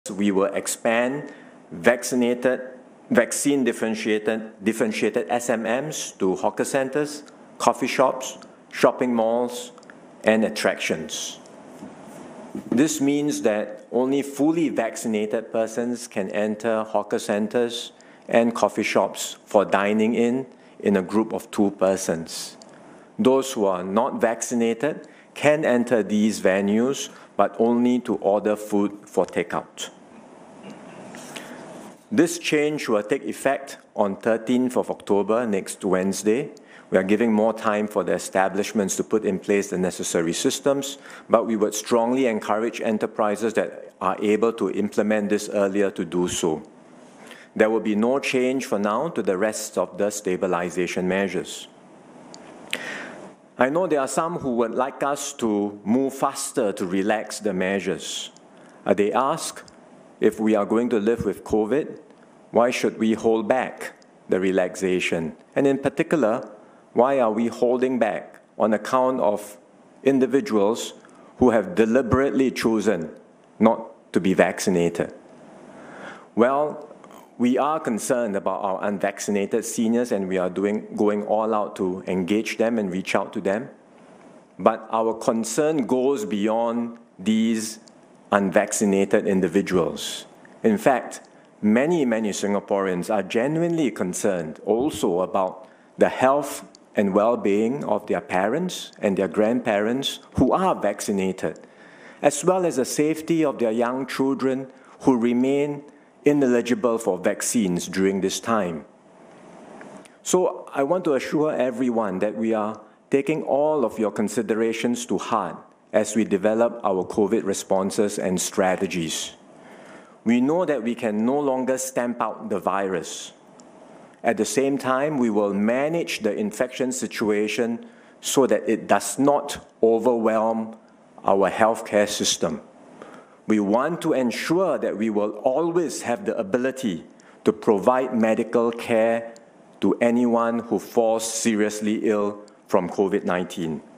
we will expand vaccine differentiated SMMs to hawker centers, coffee shops, shopping malls, and attractions. This means that only fully vaccinated persons can enter hawker centers and coffee shops for dining in a group of 2 persons. Those who are not vaccinated can enter these venues, but only to order food for takeout. This change will take effect on 13th of October, next Wednesday. We are giving more time for the establishments to put in place the necessary systems, but we would strongly encourage enterprises that are able to implement this earlier to do so. There will be no change for now to the rest of the stabilization measures. I know there are some who would like us to move faster to relax the measures. They ask, if we are going to live with COVID, why should we hold back the relaxation? And in particular, why are we holding back on account of individuals who have deliberately chosen not to be vaccinated? Well, we are concerned about our unvaccinated seniors, and we are going all out to engage them and reach out to them. But our concern goes beyond these unvaccinated individuals. In fact, many Singaporeans are genuinely concerned also about the health and well-being of their parents and their grandparents who are vaccinated, as well as the safety of their young children who remain ineligible for vaccines during this time. So I want to assure everyone that we are taking all of your considerations to heart as we develop our COVID responses and strategies. We know that we can no longer stamp out the virus. At the same time, we will manage the infection situation so that it does not overwhelm our healthcare system. We want to ensure that we will always have the ability to provide medical care to anyone who falls seriously ill from COVID-19.